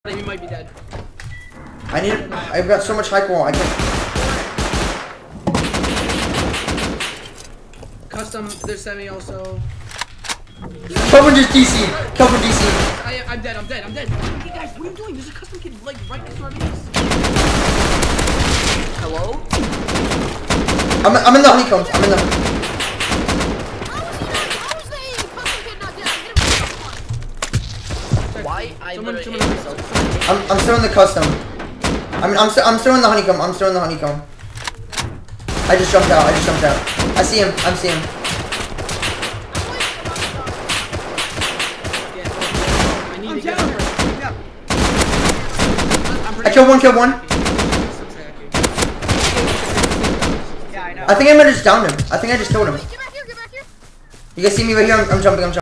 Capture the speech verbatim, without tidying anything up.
You might be dead. I need. I've got so much high wall. I can't. Custom. There's semi also. Kelvin just D C. Kelvin D C. I, I'm dead. I'm dead. I'm dead. Hey guys, what are you doing? There's a custom kid like right next to our base. Hello? I'm. I'm in the honeycombs. I'm in the. Why? I someone, literally someone, hate myself. I'm. I'm still in the custom. I'm. I'm. Still, I'm still in the honeycomb. I'm still in the honeycomb. I just jumped out. I just jumped out. I see him. I'm seeing him. I'm down. Yeah. I killed one. Killed one. Yeah, I know. I think I might have just downed him. I think I just killed him. Get back here, get back here. You guys see me right here? I'm, I'm jumping. I'm jumping.